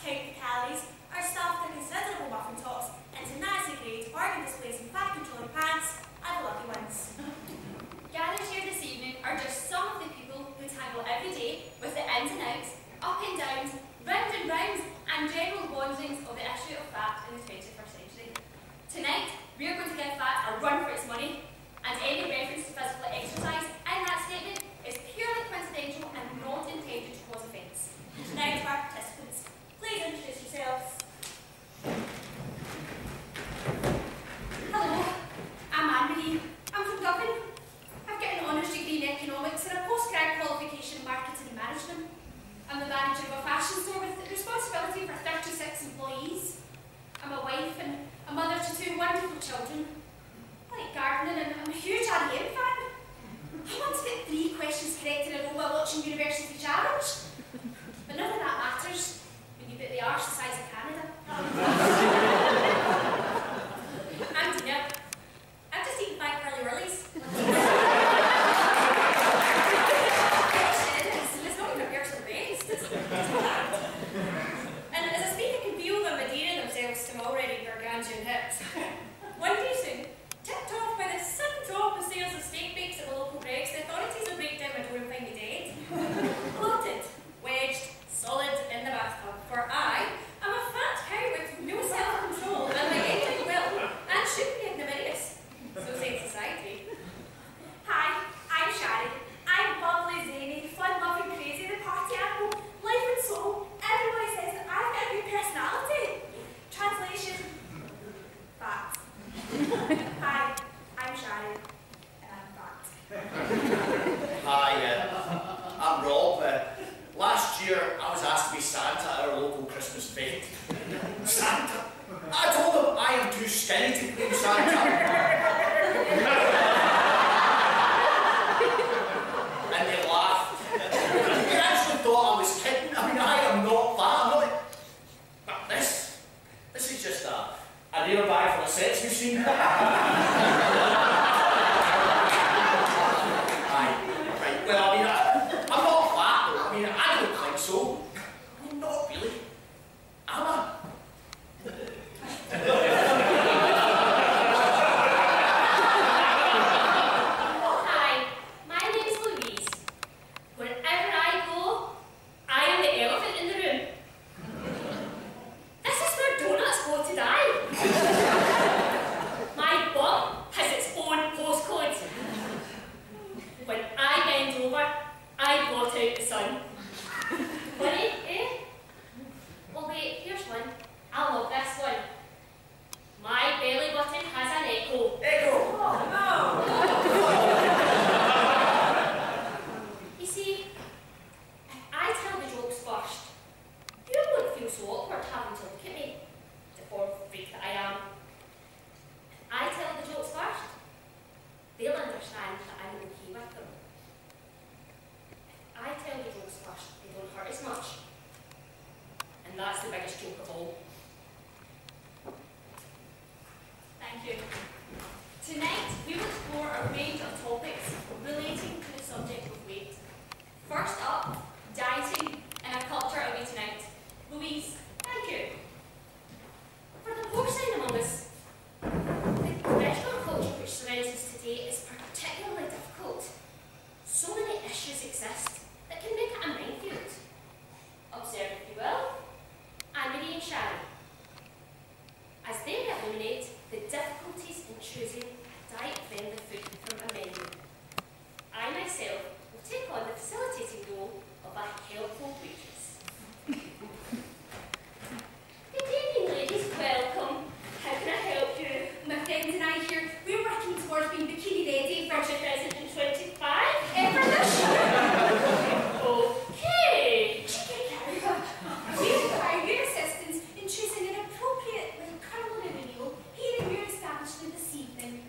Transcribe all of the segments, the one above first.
count the calories, are stuffed in considerable muffin tops into Nazi-grade bargain displays in fat-controlling pants, and the lucky ones. Gathered here this evening are just some of the people who tangle every day with the ins and outs, up and downs, round and rounds, and general wanderings of the issue of fat in the 21st century. Tonight, we are going to give fat a run for its money, and any reference to physical exercise in that statement is purely coincidental and not intended to cause offence. Now to our participants, please introduce yourselves. Hello, I'm Anne-Marie. I'm from Dublin. I've got an honours degree in economics and a postgrad qualification in marketing and management. I'm the manager of a fashion store with responsibility for 36 employees. I'm a wife and a mother to 2 wonderful children. I like gardening and I'm a huge R.E.M. fan. I once get 3 questions correct in a row while watching University Challenge. But none of that matters when you put the arse the size of Canada. I'm Dina. I've just eaten 5 curly whirlies. It's not even a personal best. It's bad. And as I speak, I can feel them adhering themselves to my already gargantuan hips. One day soon, tipped off by the sudden drop of sales of steak bakes at the local breaks, the authorities will break down my door and find me dead. Bloated, wedged, solid in the bathtub. For I am a fat cow with no self-control and my ending will and should be ignominious. So says society. Hi, I'm Sharon. I'm bubbly, zany, fun-loving, crazy, the party animal, life and soul. Everybody says that I've got a good personality. Translation: fat. Hi, I'm Sharon, and I'm fat. Hi, I'm Rob. Last year I was asked to be Santa at our local Christmas fete. Santa? I told them I am too skinny to be Santa. And they laughed. They actually thought I was kidding. I mean, I am not fat. I'm not. But this is just a real bag for a sex machine. Right, well, I mean, I'm not fat, though. I mean, I don't think so. I mean, not really. Am I? Hi, my name is Louise. Wherever I go, I am the elephant in the room. This is where donuts go to die. My bum has its own postcode. When I bend over, I blot out the sun. Funny, eh? Well, wait, here's one. I love this one. My belly button has an echo. Echo! You see, if I tell the jokes first, you won't feel so awkward having to look at me, the poor freak that I am. If I tell the jokes first, they'll understand that I'm okay with them. If I tell the jokes first, they don't hurt as much. And that's the biggest joke of all. Thank you. Tonight, we will explore a range of topics relating to the subject of weight. First up, dieting and a culture of eating out. Louise, thank you. For the porcine among us, the restaurant culture which surrounds us today is particularly difficult. So many issues exist that can make it a minefield. Observe, if you will, Anne-Marie and Sharon, as they illuminate the difficulties in choosing diet-friendly food from a menu. I myself will take on the facilitating role of a helpful waitress. Good evening, ladies. Welcome. How can I help you? My friends and I here, we're working towards being bikini ready for 2025? for this year. Okay. We require your assistance in choosing an appropriately culinary meal here in your establishment this evening.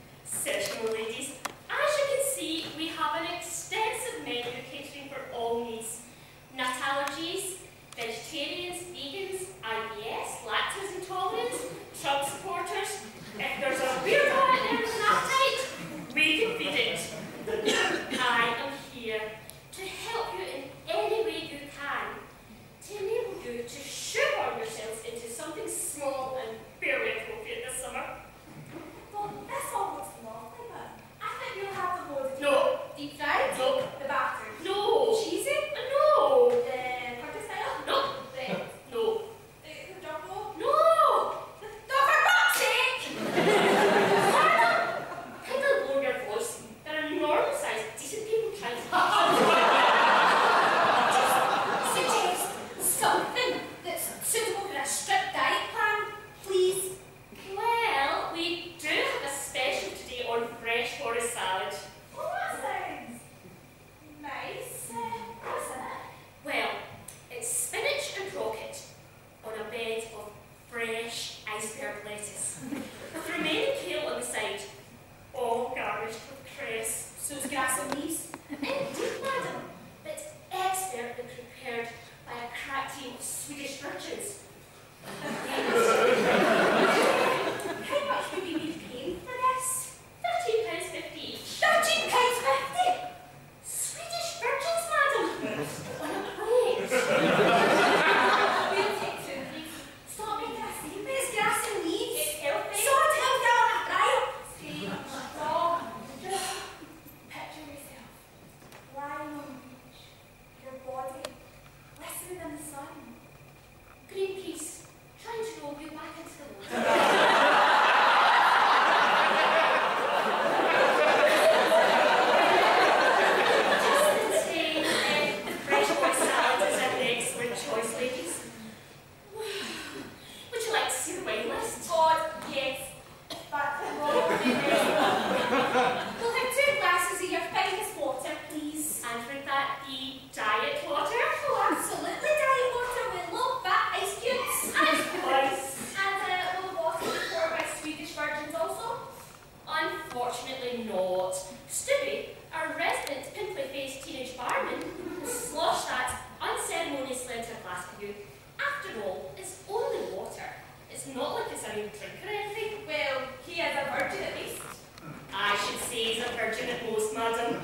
no drink or anything. Well, he is a virgin at least. I should say he's a virgin at most, madam.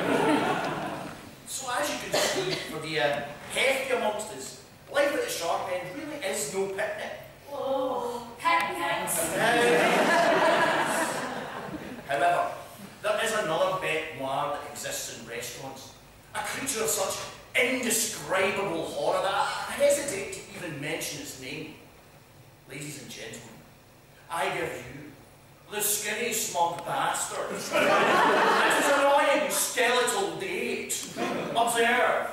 So as you can see, for the hefty amongst us, life at the sharp end really is no picnic. Oh, picnics. However, there is another bête noire that exists in restaurants. A creature of such indescribable horror that I hesitate to even mention its name. Ladies and gentlemen, I give you the skinny, smug bastard. And his annoying skeletal date. Observe.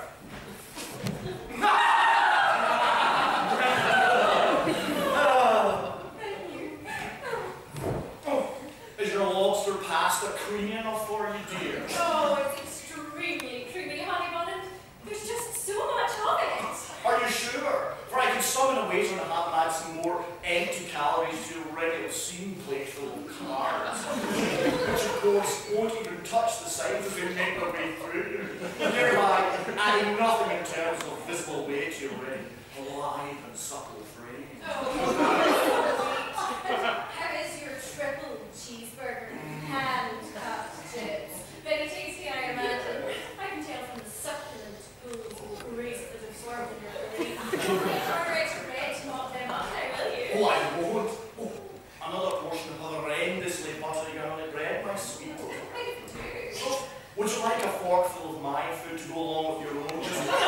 Is your lobster pasta creamy enough for you, dear? Oh, it's extremely creamy, honey bun. There's just so much of it. Are you sure? For I could summon a waiter and have add some more empty calories to your regular scene plate full of carbs, which of course won't even touch the sides as they make their way through, thereby adding nothing in terms of visible weight to your already alive and supple frame. Oh, how is your triple cheeseburger? Hand-cut chips. Very tasty, I imagine. I can tell from the succulent pools of grease that is absorbed in your belly. Order extra bread to mop them up now, will you? Oh, I won't. Oh, another portion of horrendously buttery garlic bread, my sweet. I do. Oh, would you like a forkful of my food to go along with your own?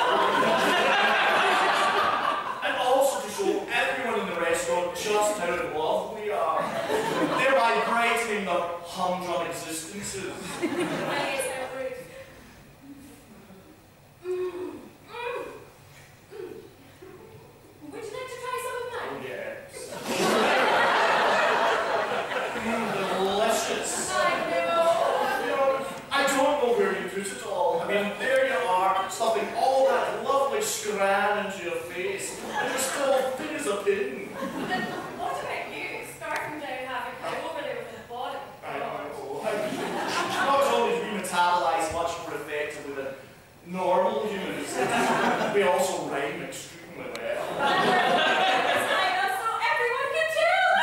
And also to show everyone in the restaurant just how in love we are, thereby brightening their humdrum existences. I guess I would. Would you like to try some of mine? Oh, yes. Delicious. I know. You know, I don't know where you put it all. I mean, there you are, stuffing all that lovely scran into your face, and you're still thin as a pin. Then what about you? Starting down having cow over there with the bottom. I know. Not only do we metabolize much more effectively than normal humans, we also rhyme extremely well. So everyone can tell.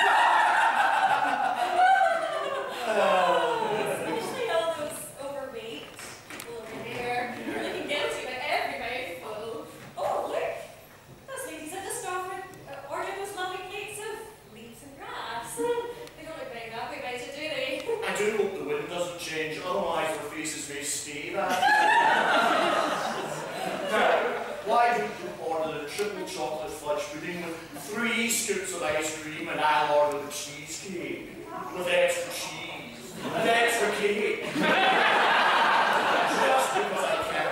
Especially all those overweight people over there. Looking guilty by every mouthful. Oh, look! Those ladies at the store ordered those lovely cakes of leaves and grass. They don't look very happy about it, do they? I do hope the wind doesn't change, otherwise their faces may stay that. Now, why don't you order the triple chocolate fudge pudding with 3 scoops of ice cream, and I'll order the cheesecake with extra cheese and extra cake. Just because I can.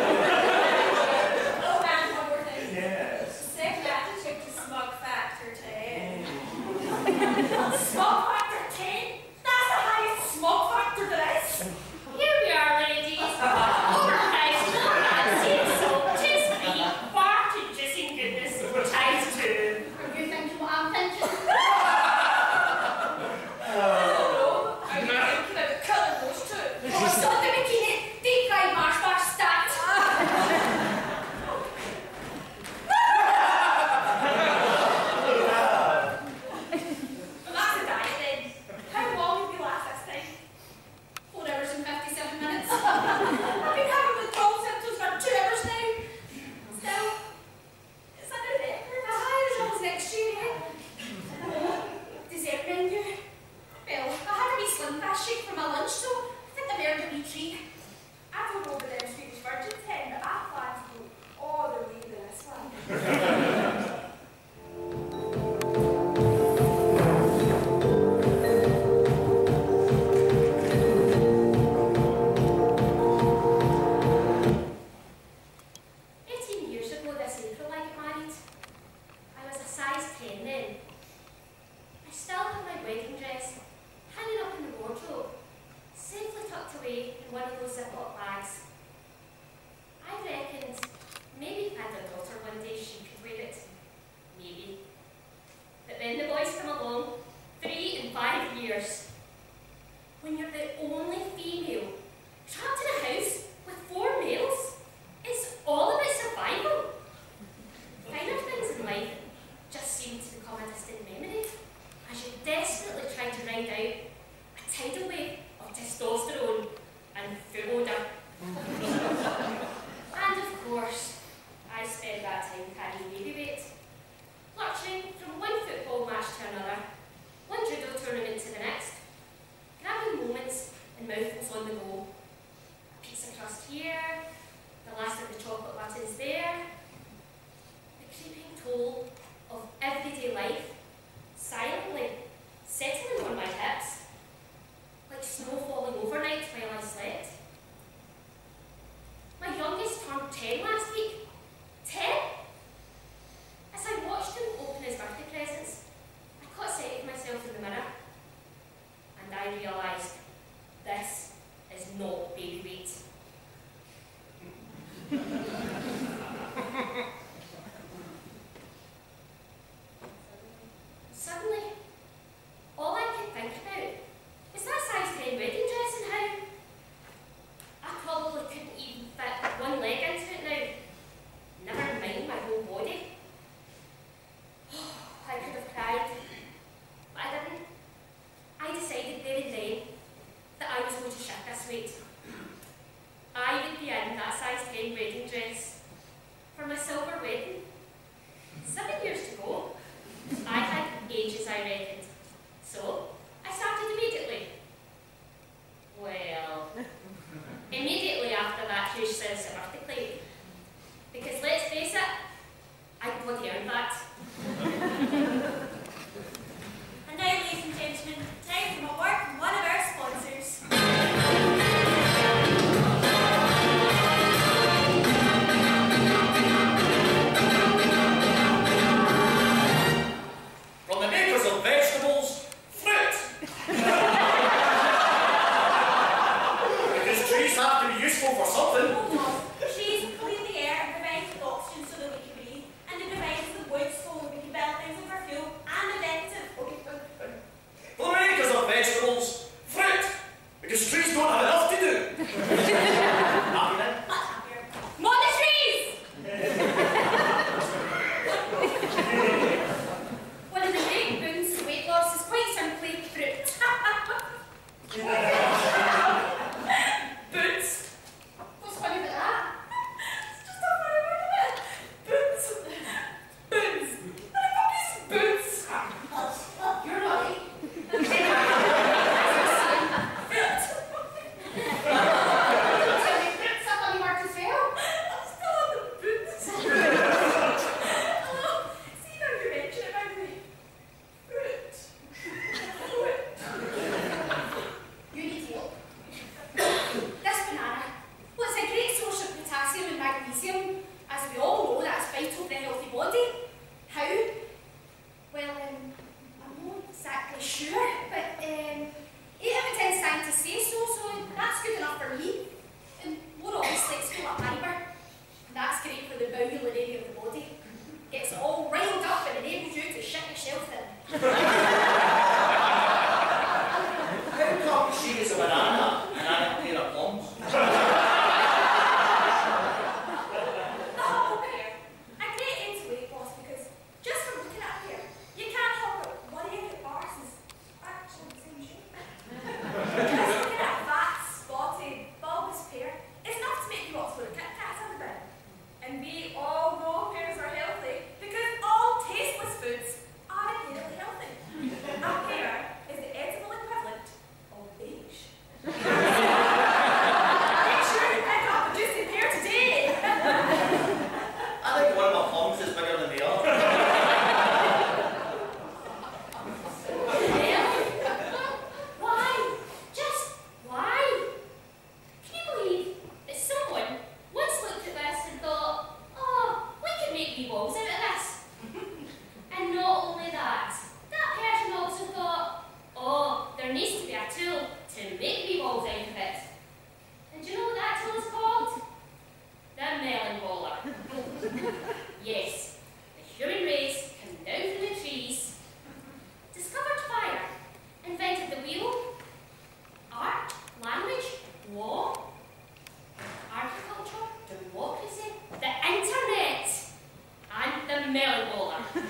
Oh, and one more thing. Yes. Second attitude to smug factor 10. Smug factor 10? That's the highest smug factor there is. Here we are, ladies. Overpriced, no fancy, so just me, far too juicing goodness, times 2. Are you thinking what I'm thinking? Oh, are you thinking about colour those two? Oh, stop the bikini! Deep fried marsh bar stacked! Well, that's a diet then. How long have you last this time? 4 hours and 57 minutes. I've been having withdrawal symptoms for 2 hours now. Still, Is that a record? the high results next year, eh? Dessert menu. Well, I had a wee slim fast shake for my lunch, so I think I've earned a wee treat. I don't know about them Swedish virgins then, but I plan to go all the way to this one. Years ago this April I got married. I was a size 10 then. I still have my wedding dress hanging up in the wardrobe, safely tucked away in one of those Ziploc bags. I reckoned maybe if I had a daughter one day she could wear it. Maybe. But then the boys come along, 3 and 5 years. When you're the only female, trapped in a house with 4 males, it's all about survival. Finer things in life just seem to become a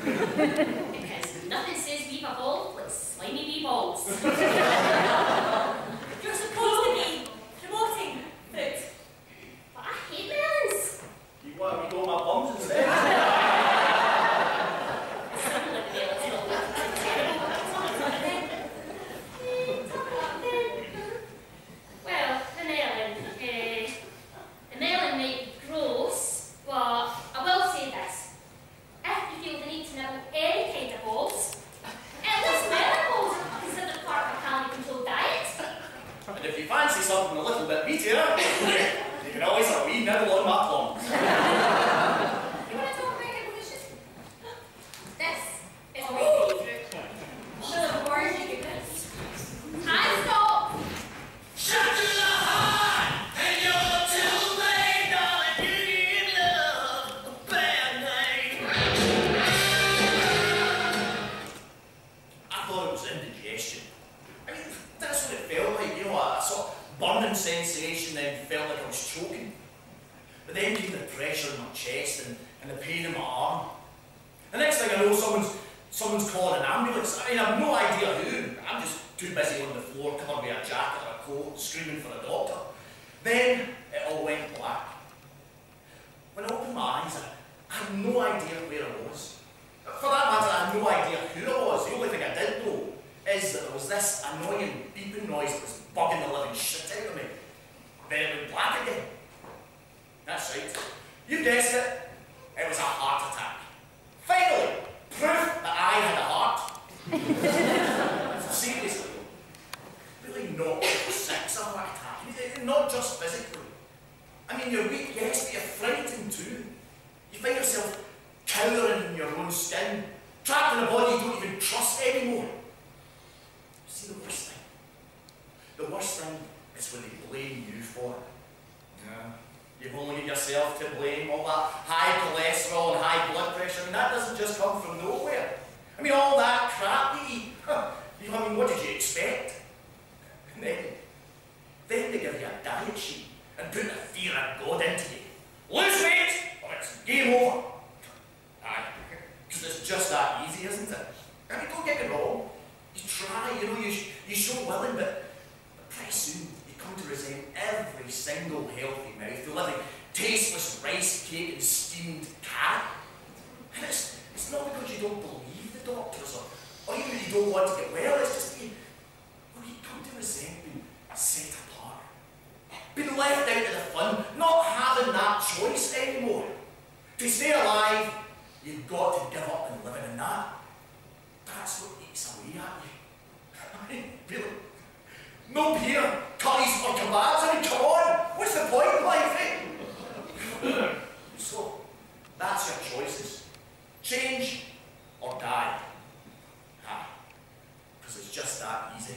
Because nothing says we've evolved like slimy wee balls. You're supposed to be promoting fruit. But I hate melons. You want me to go my bums instead? Certainly the melons don't look terrible. Well, the melon might be gross, but I will say this. If you feel the need to nibble any kind of balls, at least melon balls are considered part of a calorie-controlled diet. And if you fancy something a little bit meatier, you can always have a wee nibble on my plums. You want to talk about evolution? This is my favourite. The word you give this. Hands stop! Shut to the heart, and you're too late, darling. You give love a bad name. I thought it was indigestion. I mean, that's what it felt like, you know, a sort of burning sensation, then felt like I was choking. But then came the pressure in my chest and the pain in my arm. The next thing I know, someone's calling an ambulance. I mean, I've no idea who. I'm just too busy on the floor, covered with a jacket or a coat, screaming for a doctor. Then it all went black. When I opened my eyes, I had no idea where I was. For that matter, I had no idea who I was. The only thing I did know is that there was this annoying beeping noise that was bugging the living shit out of me. Then it went black again. That's right. You guessed it. It was a heart attack. Finally, proof that I had a heart. Seriously, really not sex a heart attack. Not just physically. I mean, you're weak, yes, but you're frightened too. You find yourself cowering in your own skin, trapped in a body you don't even trust anymore. See, the worst thing is when they blame you for it. Yeah. You've only got yourself to blame. All that high cholesterol and high blood pressure, and that doesn't just come from nowhere. I mean, all that crap you eat. I mean, what did you expect? And then they give you a diet sheet and put the fear of God into you. Lose weight, or it's game over. Aye, because it's just that easy, isn't it? I mean, don't get me wrong. You try, you know, you show willing, but pretty soon you come to resent every single healthy mouthful, every tasteless rice cake and steamed carrot. And it's not because you don't believe the doctors or even that you don't want to get well, it's just that you come to resent being set apart. Being left out of the fun, not having that choice anymore. To stay alive, you've got to give up and living in that. That's what eats away at you. I mean, really. No beer, curries or kebabs, I mean, come on! What's the point in life, eh? So, that's your choices. Change or die. Because it's just that easy.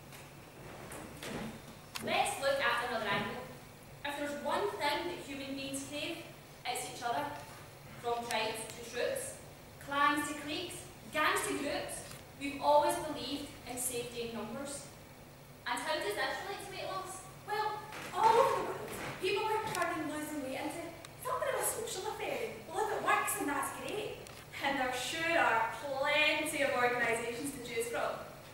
Let's look at another angle. If there's one thing that human beings crave, it's each other. From tribes to troops, clans to cliques, gangs to groups, we've always believed in safety in numbers. And how does this relate to weight loss? Well, all over the world, people are turning losing weight into something of a social affair. Well, if it works, then that's great. And there sure are plenty of organisations to choose from.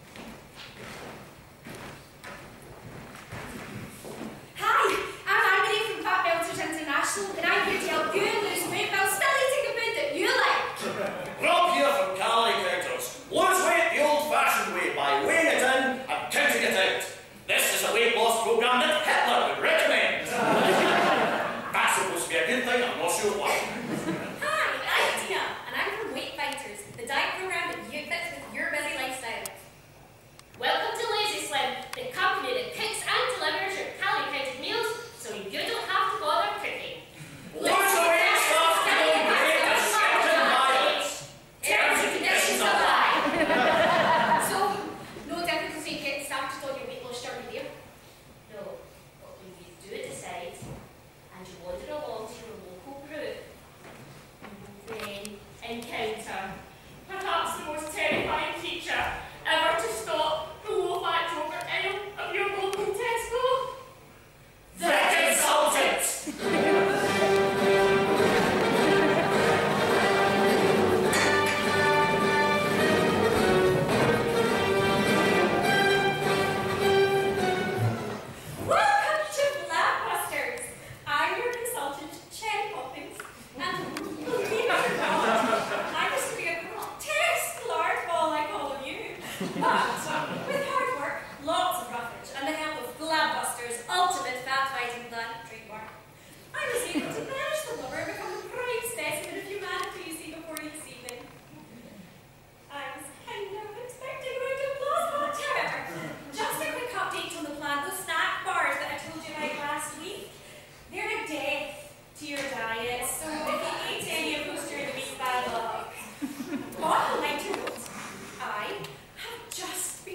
Hi, I'm Albany from Fat Belters International, and I'm here to help you lose weight while still eating the food that you like. Rob here from Calorie Counters. Lose weight the old-fashioned way by weighing it in and counting it out. This is a weight loss program that Hitler would recommend. That's supposed to be a good thing, I'm not sure why. Hi, I'm Tina, and I'm from Weight Fighters, the diet program But with hard work, lots of roughage, and the help of Glabbuster's ultimate fat-fighting plan, trademark, I was able to manage the lover and become a prime specimen of humanity you see before you this evening. I was kind of expecting a round of applause, but however, just a quick update on the plan. Those snack bars that I told you about last week, they're a death to your diet, so if you eat any of those during the week, bad luck. On a lighter note, I have just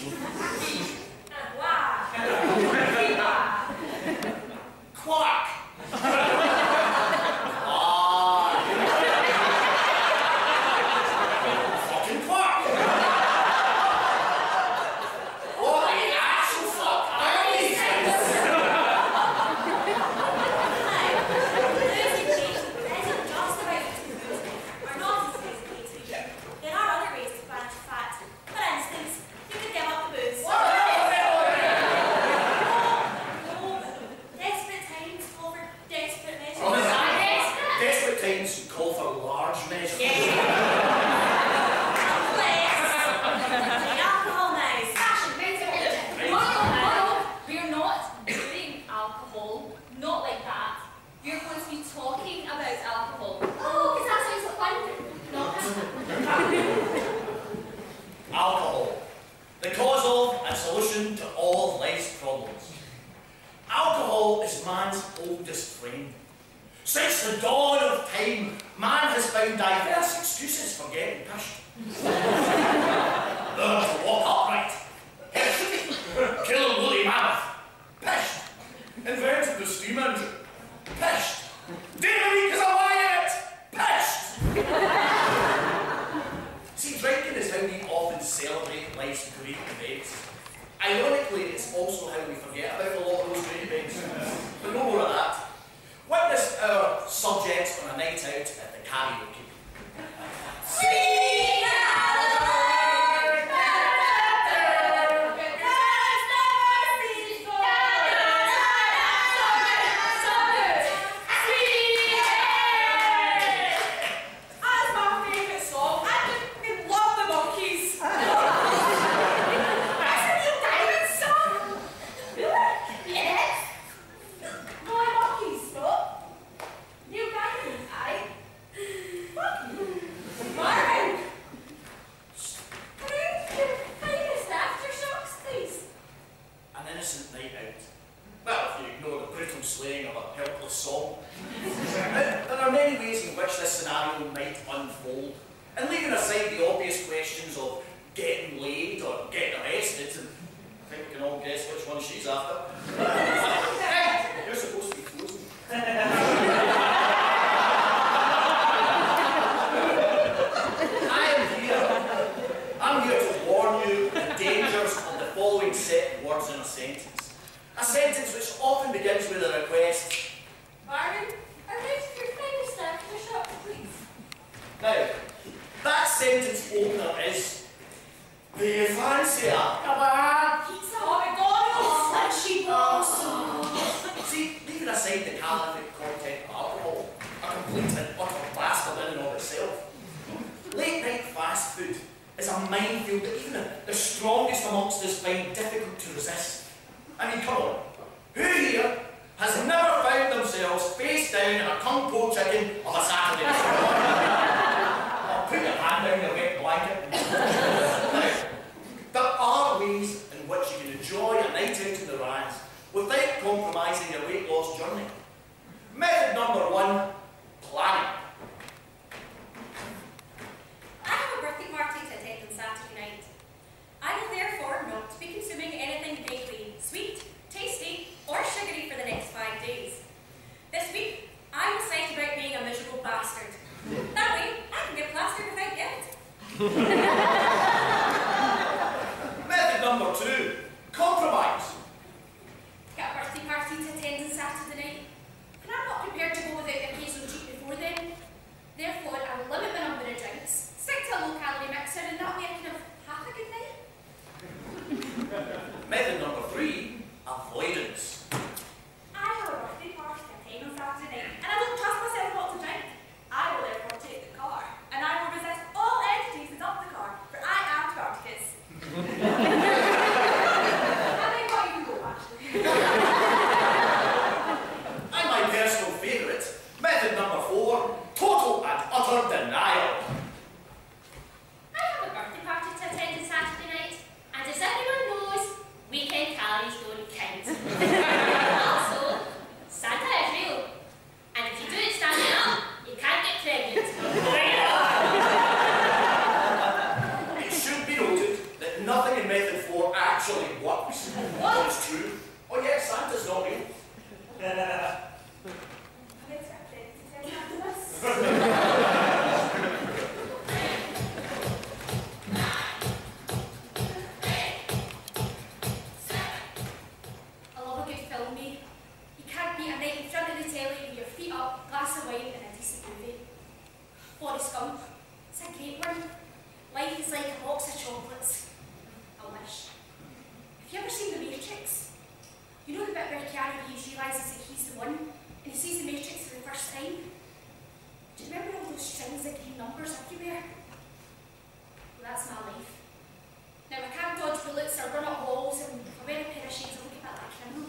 Quark. Fucking quark. What the actual fuck are these things? There are other ways to manage fat. For instance, you could give up the booze. Desperate times call for desperate measures. Desperate times call for large measures. Alcohol now. We're not doing alcohol, not like that. We're going to be talking about alcohol. Oh, because that sounds like fun. Alcohol, the cause of and solution to all life's problems. Alcohol is man's oldest friend. Since the dawn of time, man has found diverse excuses for getting pushed. Learn to walk upright. Pished. Kill a woolly mammoth. Pished. Invented the steam engine. Pished. Dynamite is a riot. Pished. See, drinking is how we often celebrate life's great events. Ironically, it's also how we forget about a lot of those great events. But no more of that. Witness our subjects on a night out at the karaoke. Slaying of a helpless song. There are many ways in which this scenario might unfold, and leaving aside the obvious questions of getting laid or getting arrested, and I think we can all guess which one she's after. Hey, you're supposed to be frozen. I'm here to warn you of the dangers of the following set of words in a sentence. A sentence which often begins with a request. Marvin, I'd like your finest after shop, please. Now, that sentence opener is, do you fancy a kebab? Pizza or McDonald's? Slushy balls. See, leaving aside the calorific content of alcohol, a complete and utter bastard in and of itself, late night fast food is a minefield that even the strongest amongst us find difficult to resist. I mean, come on, who here has never found themselves face down in a kung po chicken of a Saturday morning? Or put your hand down in a wet blanket. Now, there are ways in which you can enjoy a night out in the Rans without compromising your weight loss journey. Method number one, planning. I have a birthday party to attend on Saturday night. I will therefore not be consuming anything vaguely sweet, tasty, or sugary for the next 5 days. This week, I will cite about being a miserable bastard. That way, I can get plastered without guilt. Method number two, compromise. Got a birthday party to attend on Saturday night, and I'm not prepared to go without a case that nothing in method 4 actually works. What? It's true. Oh yes, Santa's not real. I love a good film, mate. You can't beat a night in front of the telly with your feet up, glass of wine and a decent movie. Forrest Gump. It's a great one. Life is like a box of chocolates. I wish. Have you ever seen The Matrix? You know the bit where Keanu Reeves realises that he's the one and he sees the Matrix for the first time? Do you remember all those strings of green numbers everywhere? Well, that's my life. Now, I can't dodge bullets or run up walls, and if I wear a pair of shades, I look a bit like a criminal.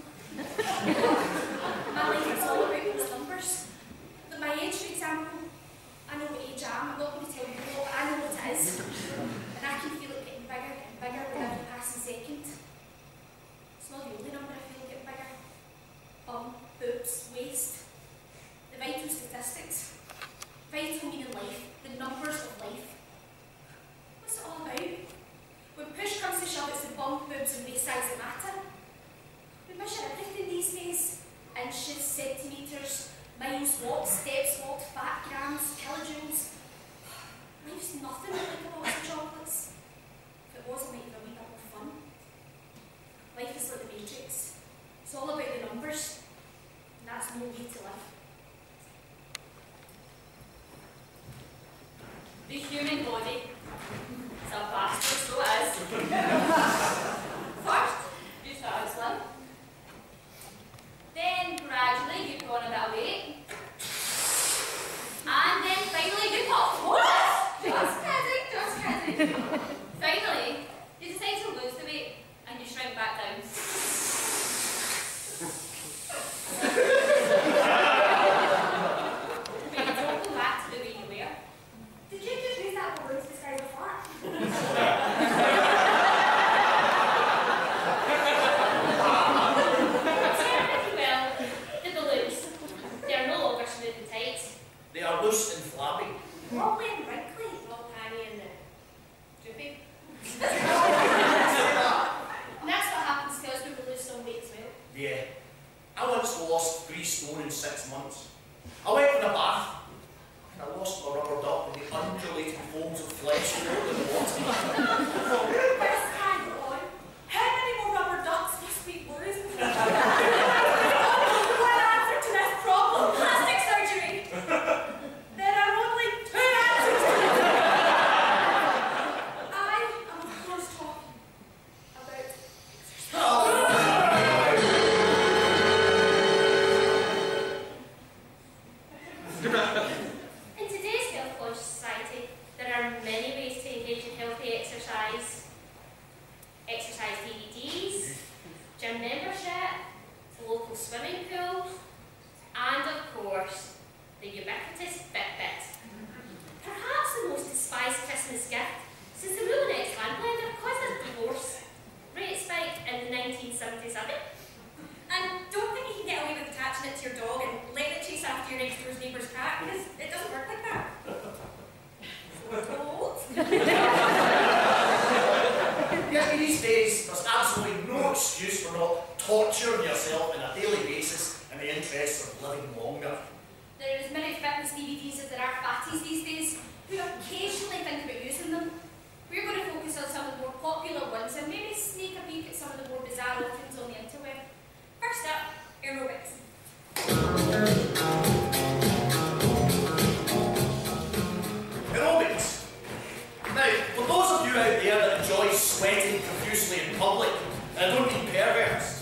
My life is all about those numbers. Like my age, for example, I know what age I am. I'm not going to tell you what, but I know what it is. And I can feel it getting bigger and bigger with every passing second. It's not the only number I feel getting bigger. Bum, boobs, waist. The vital statistics. Vital meaning life. The numbers of life. What's it all about? When push comes to shove, it's the bum, boobs and waist size that matter. We measure everything these days. Inches, centimetres, miles walked, steps walked, fat grams, kilojoules. Life's nothing like a box of chocolates. If it was, it might have a wee bit more fun. Life is like the Matrix. It's all about the numbers. And that's no way to live. The human body. It's a bastard, so it is. First, you start as slim. Then gradually you put on a bit of weight. And then finally you pop. What? Just kidding. Finally, you decide to lose the weight and you shrink back down. But you don't go back to the way you were. Did you just use that balloon to describe a fart? The balloons. They're no longer smooth and tight. They are loose and flabby. Wobbly and wrinkly. All tiny and droopy. And that's what happens to us when we lose some weight as well. Yeah. I once lost 3 stone in 6 months. I went for the bath. And I lost my rubber duck in the undulating folds of flesh floating in the water. First hang on. How many more rubber ducks must we lose? One answer to this problem, plastic surgery. There are only 2 answers to it. I am of course talking about In today's health-conscious society, there are many ways to engage in healthy exercise. Exercise DVDs, gym membership, the local swimming pool, and of course, the ubiquitous Fitbit. Perhaps the most despised Christmas gift since the Rolex hand blender caused a divorce rate spike in 1977. And don't think you can get away with attaching it to your dog and letting it chase after your next door's neighbour's cat, because it doesn't work like that. We're told. Yet these days, there's absolutely no excuse for not torturing yourself on a daily basis in the interests of living longer. There are as many fitness DVDs as there are fatties these days who occasionally think about using them. We're going to focus on some of the more popular ones and maybe sneak a peek at some of the more bizarre offerings on the interweb. First up, aerobics. Aerobics. Now, for those of you out there that enjoy sweating profusely in public, and I don't mean perverts,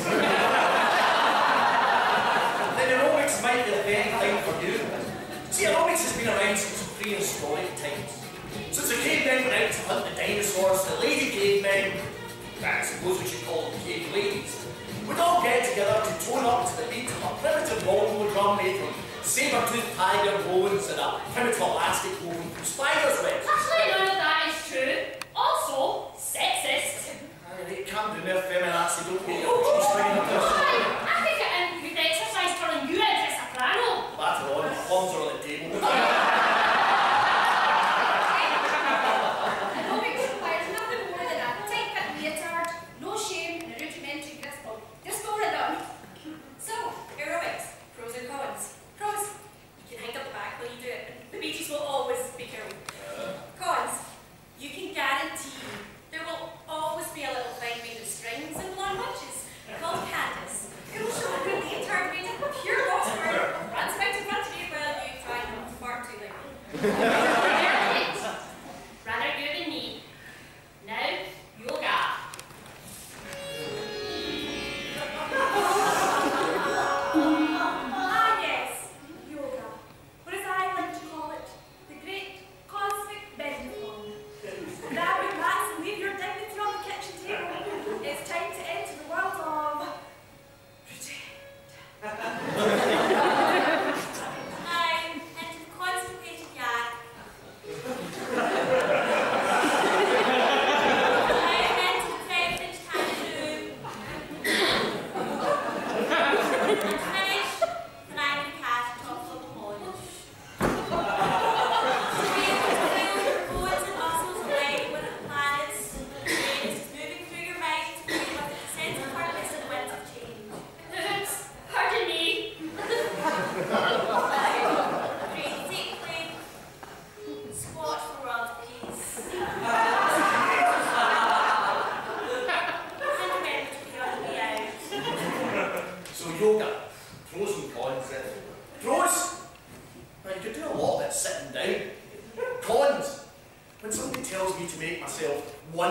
then aerobics might be the very thing for you. See, aerobics has been around since prehistoric times. Since the cavemen went out to hunt the dinosaurs, the lady cavemen, I suppose we should call them cave ladies, would all get together to tone up to the beat of a primitive bongo drum made from saber-toothed tiger bones and a primitive elastic woven from spider's webs. Actually, none of that is true. Also, sexist. They can't do their feminazi, don't they? I think it would exercise turning you into a soprano. Later on, my palms are on the table. Aerobics requires nothing more than a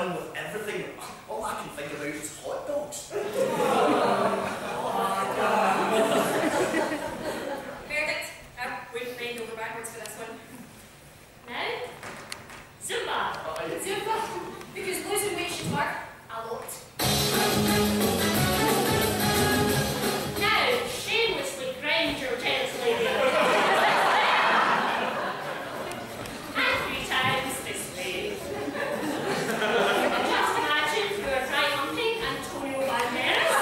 done with everything. All I can think about is hot dogs. Verdict. I wouldn't bend over backwards for this one. Now, Zumba. Zumba, because losing weight should work a lot. Now, shamelessly grind your genitally. And 3 times this way. Just imagine you are dry humping Antonio Banderas.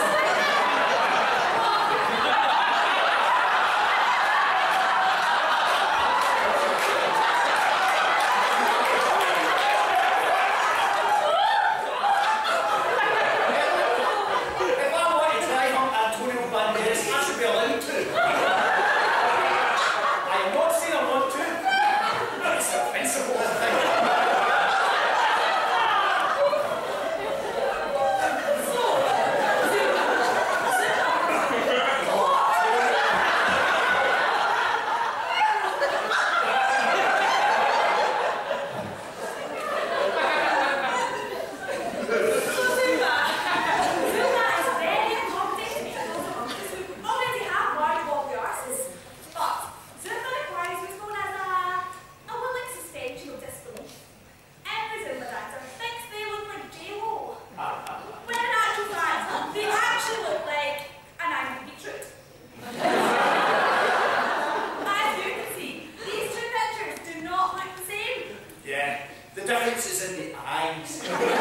If I want to try hump Antonio Banderas, I should be allowed to. I am not saying I want to. It's the principle of the thing. Zumba is very accommodating because who already have wide wobbly arses. But Zumba requires what's known as a willing suspension of disbelief. Every Zumba dancer thinks they look like J-Lo. When in actual fact, they actually look like an angry beetroot. As you can see, these two pictures do not look the same. Yeah, the difference is in the eyes.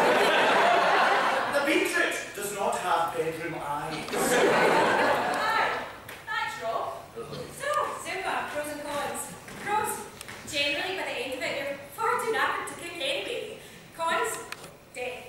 The beetroot does not have bedroom eyes. Aye, that's wrong. So, Zumba, pros and cons. Pros, generally by the end of it, you're far too knackered to cook anyway. Cons, death.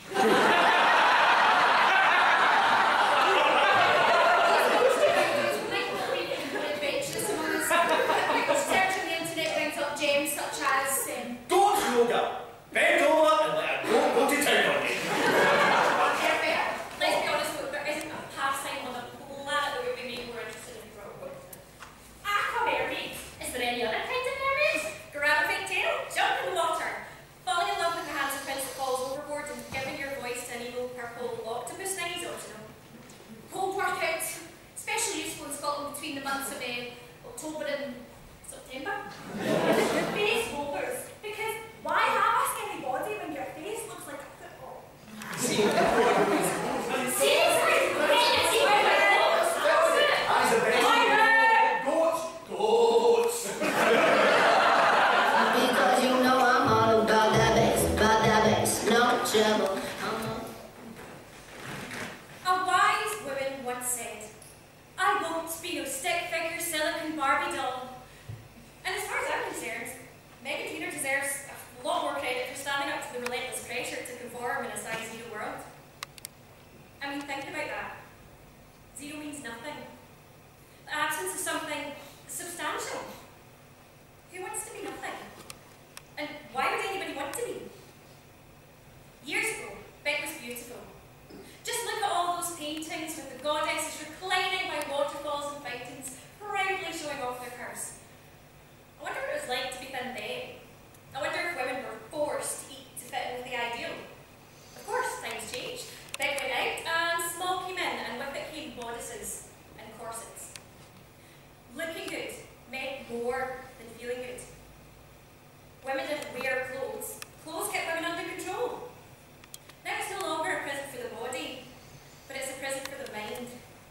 Search on the internet brings up gems such as Go to yoga, bend over and let a goat go to town on you. Let's be honest, though, there isn't a pastime on the planet that would be made more interesting than rope. aqua mermaid. Is there any other kind of mermaid? Grab a fake tail, jump in the water. Falling in love with the handsome prince that falls overboard and giving your voice to an evil purple octopus thing is optional. Cold workout, especially useful in Scotland between the months of October and September. Face holders, because why have a skinny body when your face looks like a football? Seriously? Eyes are best. Goats. Goats. Because you know I'm all about that bass, no trouble. A wise woman once said, I won't be no stick figure silicon Barbie doll. And as far as I'm concerned, Megan Trainor deserves a lot more credit for standing up to the relentless pressure to conform in a size zero world. I mean, think about that. Zero means nothing. The absence of something substantial. Who wants to be nothing? And why would anybody want to be? Years ago, Beck was beautiful. Just look at all those paintings with the goddesses reclining by waterfalls and fountains, proudly showing off their curves. I wonder what it was like to be thin then. I wonder if women were forced to eat to fit in with the ideal. Of course, times changed. Beck went out and small came in, and with it came bodices and corsets. Looking good meant more than feeling good. Women didn't wear clothes. Clothes kept women under control. Now it's no longer a prison for the body, but it's a prison for the mind.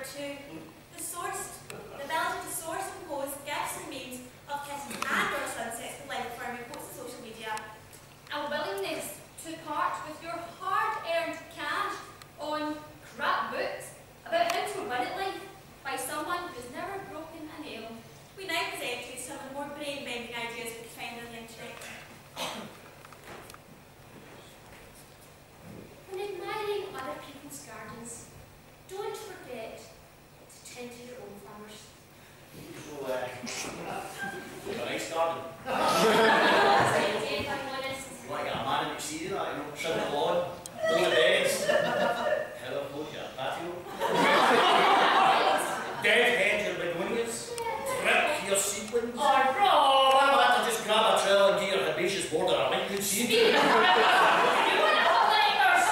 two. The ability to source and post gifts and memes of kisses and or sunsets with live affirming posts on social media. A willingness to part with your hard-earned cash on crap books about how to run it life by someone who's never broken a nail. We now present you some of the more brain-bending ideas we can find on the internet. When admiring other people's gardens, don't forget to tend to your own flowers. So, you have a nice garden. If I'm honest. You want to get a man in exterior, that, you know, trim the lawn, mow the beds, how float your patio, deadhead your begonias, rip your seedlings. Oh, I'm about to just grab a trowel and get your herbaceous border a liquid seed. you want to hold neighbours?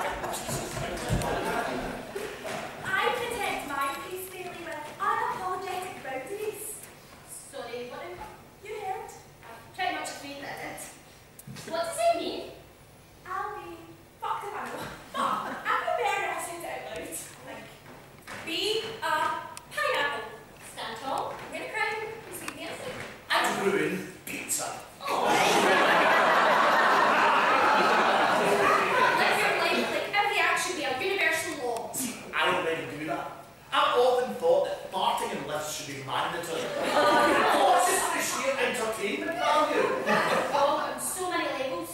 I protect my peace daily with unapologetic boundaries. Sorry, what am You heard? I pretty much agreed that I did. What does it mean? I'll be fucked if I know. But I'm prepared to say it out loud. Like, be a pineapple. Stand tall. Wear a crown. Receive the answer. And ruin pizza. Oh, Live your life like every act should be a universal law. I already do that. I've often thought that farting in lifts should be mandatory. Oh, just for the sheer entertainment value. oh, and so many labels.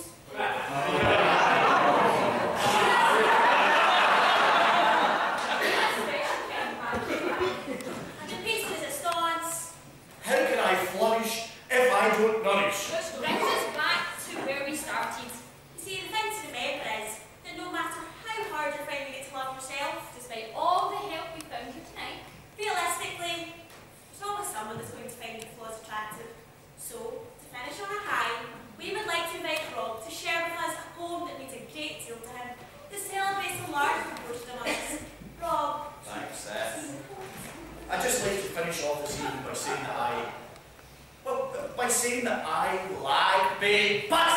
And the patient is a stance. How can I flourish if I don't nourish? Which brings us back to where we started. You see, the thing to remember is that no matter how hard you're finding it to love yourself, Despite all the help we found here tonight, realistically, there's always someone that's going to find your flaws attractive. So, to finish on a high, we would like to invite Rob to share with us a poem that means a great deal to him, that celebrates the large proportion of us. Rob. Thanks, Seth. I'd just like to finish off this evening by saying that I like being butts